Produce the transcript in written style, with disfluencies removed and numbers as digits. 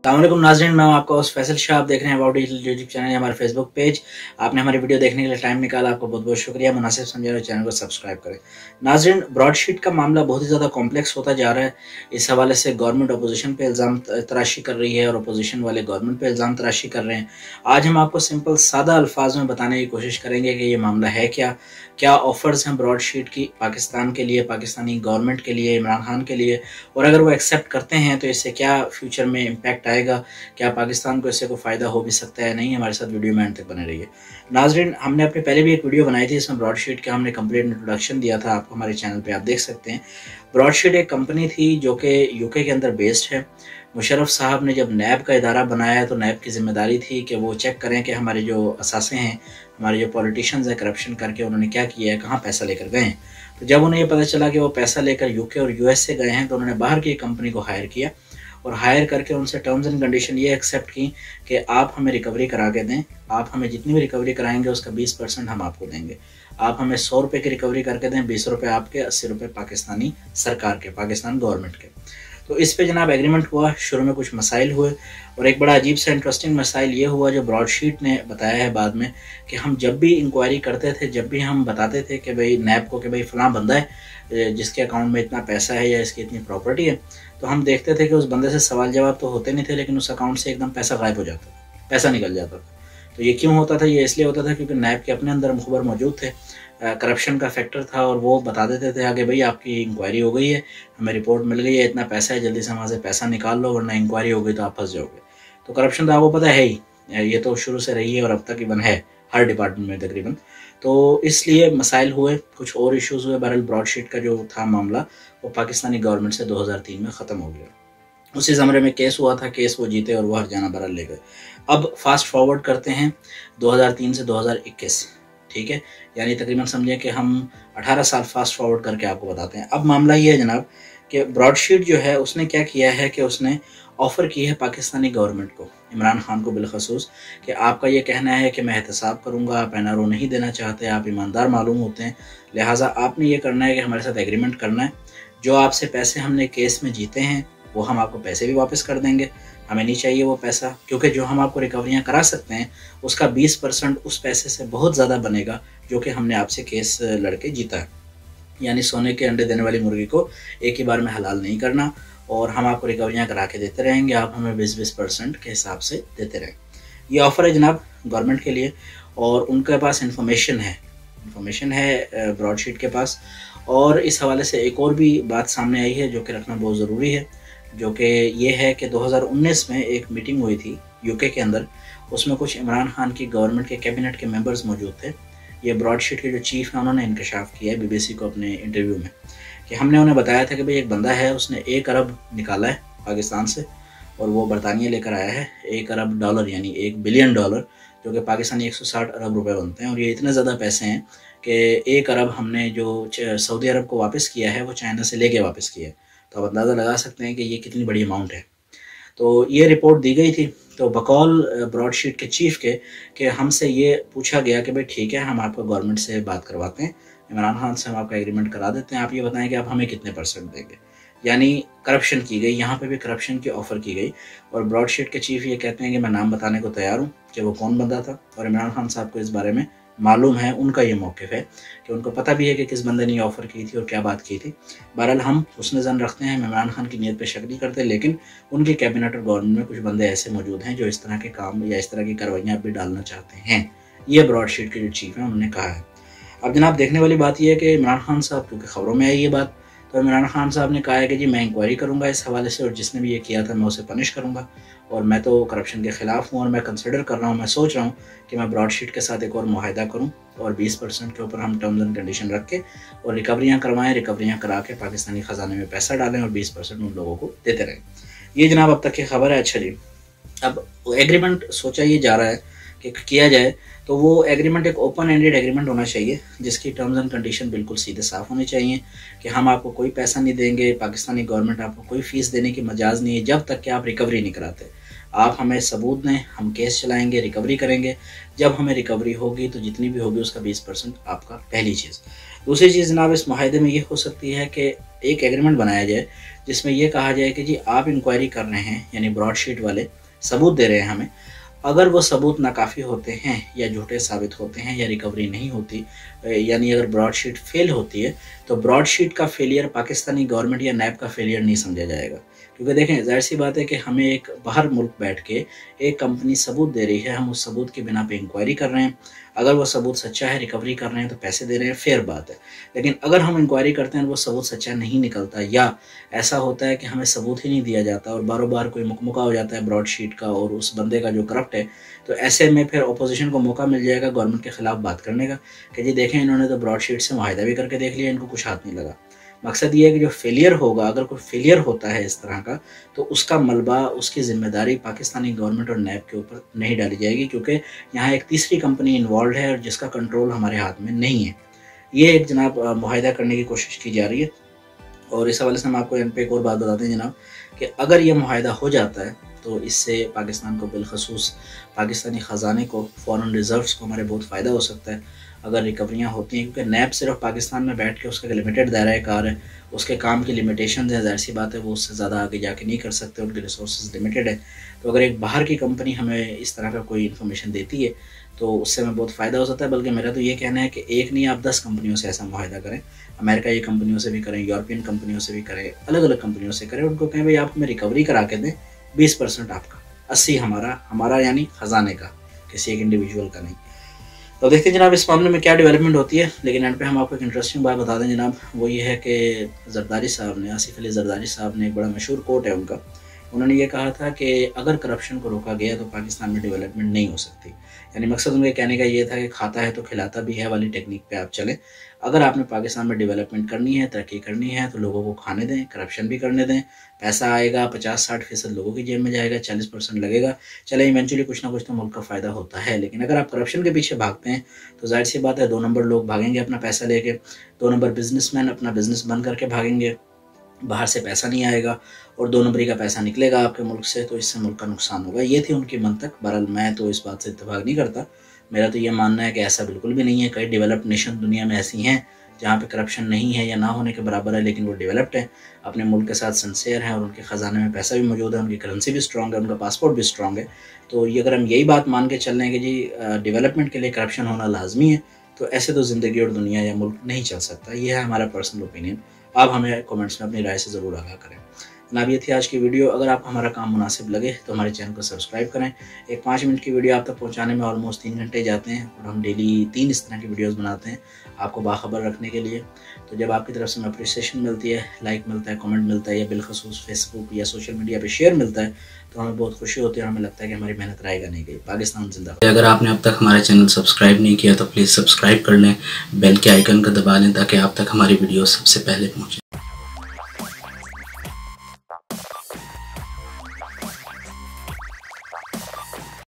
अस्सलामुअलैकुम नाज़रीन, मैं हूं आपका होस्ट फैसल शाह। आप देख रहे हैं अबाउट यूट्यूब चैनल, हमारे फेसबुक पेज। आपने हमारी वीडियो देखने के लिए टाइम निकाला, आपको बहुत बहुत शुक्रिया। मुनासिब समझे तो चैनल को सब्सक्राइब करें। नाज़रीन, ब्रॉडशीट का मामला बहुत ही ज़्यादा कॉम्प्लेक्स होता जा रहा है। इस हवाले से गवर्नमेंट अपोजिशन पे इल्ज़ाम तराशी कर रही है और अपोजिशन वाले गवर्नमेंट पे इल्ज़ाम तराशी कर रहे हैं। आज हम आपको सिंपल सादा अल्फाज में बताने की कोशिश करेंगे कि ये मामला है क्या ऑफर्स हैं ब्रॉडशीट की पाकिस्तान के लिए, पाकिस्तानी गवर्नमेंट के लिए, इमरान खान के लिए, और अगर वो एक्सेप्ट करते हैं तो इससे क्या फ्यूचर में इम्पैक्ट आएगा, क्या पाकिस्तान को इससे कोई फ़ायदा हो भी सकता है नहीं। हमारे साथ वीडियो में अंत तक बने रहिए। नाज़रीन, हमने अपने पहले भी एक वीडियो बनाई थी, इसमें ब्रॉडशीट का हमने कंप्लीट इंट्रोडक्शन दिया था, आपको हमारे चैनल पे आप देख सकते हैं। ब्रॉडशीट एक कंपनी थी जो कि यूके के अंदर बेस्ड है। मुशर्रफ साहब ने जब नैब का इदारा बनाया तो नैब की जिम्मेदारी थी कि वो चेक करें कि हमारे जो असासे हैं, हमारे जो पॉलिटिशियंस हैं, करप्शन करके उन्होंने क्या किया है, कहाँ पैसा लेकर गए हैं। तो जब उन्हें ये पता चला कि वो पैसा लेकर यूके और यूएस से गए हैं तो उन्होंने बाहर की कंपनी को हायर किया और हायर करके उनसे टर्म्स एंड कंडीशन ये एक्सेप्ट की कि आप हमें रिकवरी करा के दें, आप हमें जितनी भी रिकवरी कराएंगे उसका 20% हम आपको देंगे। आप हमें 100 रुपये की रिकवरी करके दें, 20 रुपये आपके, 80 रुपये पाकिस्तानी सरकार के, पाकिस्तान गवर्नमेंट के। तो इस पे जनाब एग्रीमेंट हुआ। शुरू में कुछ मसाइल हुए और एक बड़ा अजीब सा इंटरेस्टिंग मसाइल ये हुआ जो ब्रॉडशीट ने बताया है बाद में, कि हम जब भी इंक्वायरी करते थे, जब भी हम बताते थे कि भाई नैब को कि भाई फ़लाँ बंदा है जिसके अकाउंट में इतना पैसा है या इसकी इतनी प्रॉपर्टी है, तो हम देखते थे कि उस बंदे से सवाल जवाब तो होते नहीं थे, लेकिन उस अकाउंट से एकदम पैसा गायब हो जाता, पैसा निकल जाता था। तो ये क्यों होता था? ये इसलिए होता था क्योंकि नैब के अपने अंदर मुखबर मौजूद थे, करप्शन का फैक्टर था, और वो बता देते थे आगे भाई आपकी इंक्वायरी हो गई है, हमें रिपोर्ट मिल गई है, इतना पैसा है, जल्दी से वहाँ से पैसा निकाल लो वरना इंक्वायरी हो गई तो आप फंस जाओगे। तो करप्शन तो आपको पता है ही, ये तो शुरू से रही है और अब तक इवन है हर डिपार्टमेंट में तकरीबन। तो इसलिए मसाइल हुए, कुछ और इश्यूज़ हुए। बहरहाल ब्रॉडशीट का जो था मामला वो पाकिस्तानी गवर्नमेंट से 2003 में ख़त्म हो गया। उसी ज़माने में केस हुआ था, केस वो जीते और वो हरजाना बहरहाल ले गए। अब फास्ट फॉरवर्ड करते हैं 2003 से 2021, ठीक है, यानी तकरीबन समझें कि हम 18 साल फास्ट फॉरवर्ड करके आपको बताते हैं। अब मामला ये है जनाब कि ब्रॉडशीट जो है उसने क्या किया है कि उसने ऑफ़र की है पाकिस्तानी गवर्नमेंट को, इमरान खान को बिलखसूस, कि आपका ये कहना है कि मैं एहतसाब करूँगा, आप एनआरओ नहीं देना चाहते, आप ईमानदार मालूम होते हैं, लिहाजा आपने ये करना है कि हमारे साथ एग्रीमेंट करना है, जो आपसे पैसे हमने केस में जीते हैं वो हम आपको पैसे भी वापस कर देंगे, हमें नहीं चाहिए वो पैसा, क्योंकि जो हम आपको रिकवरियाँ करा सकते हैं उसका 20% उस पैसे से बहुत ज़्यादा बनेगा जो कि हमने आपसे केस लड़के जीता है। यानी सोने के अंडे देने वाली मुर्गी को एक ही बार में हलाल नहीं करना, और हम आपको रिकवरियाँ करा के देते रहेंगे, आप हमें 20% के हिसाब से देते रहें। ये ऑफ़र है जनाब गवर्नमेंट के लिए, और उनके पास इंफॉर्मेशन है ब्रॉडशीट के पास। और इस हवाले से एक और भी बात सामने आई है जो कि रखना बहुत ज़रूरी है, जो कि ये है कि 2019 में एक मीटिंग हुई थी यूके के अंदर, उसमें कुछ इमरान खान की गवर्नमेंट के कैबिनेट के मेंबर्स मौजूद थे। ये ब्रॉडशीट के जो चीफ हैं उन्होंने इंकशाफ किया है बीबीसी को अपने इंटरव्यू में, कि हमने उन्हें बताया था कि भाई एक बंदा है उसने 1 अरब निकाला है पाकिस्तान से और वो बरतानिया लेकर आया है, 1 अरब डॉलर यानी 1 बिलियन डॉलर, जो कि पाकिस्तानी 160 अरब रुपए बनते हैं। और ये इतने ज़्यादा पैसे हैं कि 1 अरब हमने जो सऊदी अरब को वापस किया है वो चाइना से लेके वापस किया है। तो आप अंदाज़ा लगा सकते हैं कि ये कितनी बड़ी अमाउंट है। तो ये रिपोर्ट दी गई थी, तो बकौल ब्रॉडशीट के चीफ के कि हमसे ये पूछा गया कि भाई ठीक है, हम आपको गवर्नमेंट से बात करवाते हैं, इमरान खान से हम आपका एग्रीमेंट करा देते हैं, आप ये बताएं कि आप हमें कितने % देंगे। यानी करप्शन की गई, यहाँ पे भी करप्शन की ऑफ़र की गई। और ब्रॉडशीट के चीफ ये कहते हैं कि मैं नाम बताने को तैयार हूँ कि वो कौन बंदा था, और इमरान खान साहब को इस बारे में मालूम है, उनका ये मौक़िफ़ है कि उनको पता भी है कि किस बंदे ने ऑफ़र की थी और क्या बात की थी। बहरहाल हम हुस्न ज़न रखते हैं, इमरान खान की नीयत पे शक नहीं करते, लेकिन उनकी कैबिनेट और गवर्नमेंट में कुछ बंदे ऐसे मौजूद हैं जो इस तरह के काम या इस तरह की कार्रवाइयाँ भी डालना चाहते हैं। ये ब्रॉडशीट के जो चीफ हैं उन्होंने कहा है। अब जनाब देखने वाली बात यह है कि इमरान खान साहब, क्योंकि ख़बरों में आई ये बात, तो इमरान खान साहब ने कहा है कि जी मैं इंक्वायरी करूंगा इस हवाले से, और जिसने भी ये किया था मैं उसे पनिश करूंगा, और मैं तो करप्शन के ख़िलाफ़ हूँ, और मैं कंसिडर कर रहा हूँ, मैं सोच रहा हूँ कि मैं ब्रॉडशीट के साथ एक और मुआहिदा करूँ और 20% के ऊपर हम टर्म्स एंड कंडीशन रख के और रिकवरियाँ करवाएँ, रिकवरियाँ करा के पाकिस्तानी ख़जाने में पैसा डालें और 20% उन लोगों को देते रहें। ये जनाब अब तक की खबर है। अच्छा जी, अब एग्रीमेंट सोचा ये जा रहा है कि किया जाए, तो वो एग्रीमेंट एक ओपन एंडेड एग्रीमेंट होना चाहिए जिसकी टर्म्स एंड कंडीशन बिल्कुल सीधे साफ होने चाहिए कि हम आपको कोई पैसा नहीं देंगे, पाकिस्तानी गवर्नमेंट आपको कोई फ़ीस देने की मजाज नहीं है जब तक कि आप रिकवरी नहीं कराते। आप हमें सबूत दें, हम केस चलाएंगे, रिकवरी करेंगे, जब हमें रिकवरी होगी तो जितनी भी होगी उसका 20% आपका, पहली चीज़। दूसरी चीज़ जनाब इस माहदे में ये हो सकती है कि एक एग्रीमेंट बनाया जाए जिसमें ये कहा जाए कि जी आप इंक्वायरी कर रहे हैं, यानी ब्रॉडशीट वाले सबूत दे रहे हैं हमें, अगर वो सबूत नाकाफ़ी होते हैं या झूठे साबित होते हैं या रिकवरी नहीं होती, यानी अगर ब्रॉडशीट फेल होती है, तो ब्रॉडशीट का फेलियर पाकिस्तानी गवर्नमेंट या नैब का फेलियर नहीं समझा जाएगा। क्योंकि देखें, ज़ाहिर सी बात है कि हमें एक बाहर मुल्क बैठ के एक कंपनी सबूत दे रही है, हम उस सबूत के बिना पे इंक्वायरी कर रहे हैं, अगर वो सबूत सच्चा है, रिकवरी कर रहे हैं तो पैसे दे रहे हैं, फेयर बात है। लेकिन अगर हम इंक्वायरी करते हैं वो सबूत सच्चा नहीं निकलता, या ऐसा होता है कि हमें सबूत ही नहीं दिया जाता और बारों बार कोई मुकमुका हो जाता है ब्रॉडशीट का और उस बंदे का जो करप्ट है, तो ऐसे में फिर अपोजिशन को मौका मिल जाएगा गवर्नमेंट के खिलाफ बात करने का कि जी देखें, इन्होंने तो ब्रॉडशीट से मुआहिदा भी करके देख लिया, इनको कुछ हाथ नहीं लगा। मकसद ये है कि जो फेलियर होगा, अगर कोई फेलियर होता है इस तरह का, तो उसका मलबा, उसकी जिम्मेदारी पाकिस्तानी गवर्नमेंट और नैब के ऊपर नहीं डाली जाएगी, क्योंकि यहाँ एक तीसरी कंपनी इन्वॉल्व है और जिसका कंट्रोल हमारे हाथ में नहीं है। ये एक जनाब मुआहिदा करने की कोशिश की जा रही है। और इस हवाले से हम आपको यहाँ पे एक और बात बताते हैं जनाब कि अगर ये मुआहिदा हो जाता है तो इससे पाकिस्तान को, बिलखसूस पाकिस्तानी ख़जाने को, फॉरेन रिजर्व्स को हमारे बहुत फ़ायदा हो सकता है अगर रिकवरियाँ होती हैं, क्योंकि नैब सिर्फ पाकिस्तान में बैठ के उसका लिमिटेड दायरा कार है, उसके काम की लिमिटेशन है, ज़ाहिर सी बात है वो उससे ज़्यादा आगे जाके नहीं कर सकते, उनके रिसोर्स लिमिटेड है। तो अगर एक बाहर की कंपनी हमें इस तरह का कोई इन्फॉर्मेशन देती है तो उससे हमें बहुत फ़ायदा हो सकता है। बल्कि मेरा तो ये कहना है कि एक नहीं, आप 10 कंपनियों से ऐसा मुआहिदा करें, अमेरिका की कंपनियों से भी करें, यूरोपियन कंपनियों से भी करें, अलग अलग कंपनियों से करें, उनको कहें भाई आप हमें रिकवरी करा के दें, 20% आपका, 80 हमारा यानी ख़जाने का, किसी एक इंडिविजुअल का नहीं। तो देखते हैं जनाब इस मामले में क्या डेवलपमेंट होती है। लेकिन एंड पे हम आपको एक इंटरेस्टिंग बात बता दें जनाब, वो ये है कि जरदारी साहब ने, आसिफ अली जरदारी साहब ने, एक बड़ा मशहूर कोट है उनका, उन्होंने ये कहा था कि अगर करप्शन को रोका गया तो पाकिस्तान में डेवलपमेंट नहीं हो सकती। यानी मकसद उनके कहने का ये था कि खाता है तो खिलाता भी है वाली टेक्निक पे आप चलें। अगर आपने पाकिस्तान में डेवलपमेंट करनी है, तरक्की करनी है, तो लोगों को खाने दें, करप्शन भी करने दें, पैसा आएगा, 50-60% लोगों की जेब में जाएगा, 40% लगेगा, चले इवेंचुअली कुछ ना कुछ तो मुल्क का फ़ायदा होता है। लेकिन अगर आप करप्शन के पीछे भागते हैं तो जाहिर सी बात है 2 नंबर लोग भागेंगे अपना पैसा लेके, 2 नंबर बिजनेसमैन अपना बिजनेस बंद करके भागेंगे, बाहर से पैसा नहीं आएगा और 2 नंबरी का पैसा निकलेगा आपके मुल्क से, तो इससे मुल्क का नुकसान होगा। ये थी उनकी मंतक। बहरहाल मैं तो इस बात से इत्तेफाक नहीं करता, मेरा तो ये मानना है कि ऐसा बिल्कुल भी नहीं है। कई डेवलप्ड नेशन दुनिया में ऐसी हैं जहाँ पे करप्शन नहीं है या ना होने के बराबर है, लेकिन वो डेवलप्ड हैं, अपने मुल्क के साथ सिंसियर हैं और उनके ख़जाने में पैसा भी मौजूद है, उनकी करेंसी भी स्ट्रॉन्ग है, उनका पासपोर्ट भी स्ट्रॉन्ग है। तो ये अगर हम यही बात मान के चल रहे हैं कि जी डेवलपमेंट के लिए करप्शन होना लाजमी है, तो ऐसे तो ज़िंदगी और दुनिया या मुल्क नहीं चल सकता। ये है हमारा पर्सनल ओपिनियन। आप हमें कमेंट्स में अपनी राय से ज़रूर आगाह करें। जनाब ये थी आज की वीडियो। अगर आपको हमारा काम मुनासिब लगे तो हमारे चैनल को सब्सक्राइब करें। एक 5 मिनट की वीडियो आप तक पहुंचाने में ऑलमोस्ट 3 घंटे जाते हैं और हम डेली 3 इस तरह की वीडियोस बनाते हैं आपको बाखबर रखने के लिए। तो जब आपकी तरफ से हमें अप्रिसिएशन मिलती है, लाइक मिलता है, कमेंट मिलता है या बिलखसूस फेसबुक या सोशल मीडिया पर शेयर मिलता है, तो हमें बहुत खुशी होती है और हमें लगता है कि हमारी मेहनत रायगा नहीं गई। पाकिस्तान जिंदाबाद। अगर आपने अब तक हमारा चैनल सब्सक्राइब नहीं किया तो प्लीज़ सब्सक्राइब कर लें, बेल के आइकन को दबा लें ताकि आप तक हमारी वीडियो सबसे पहले पहुँचे।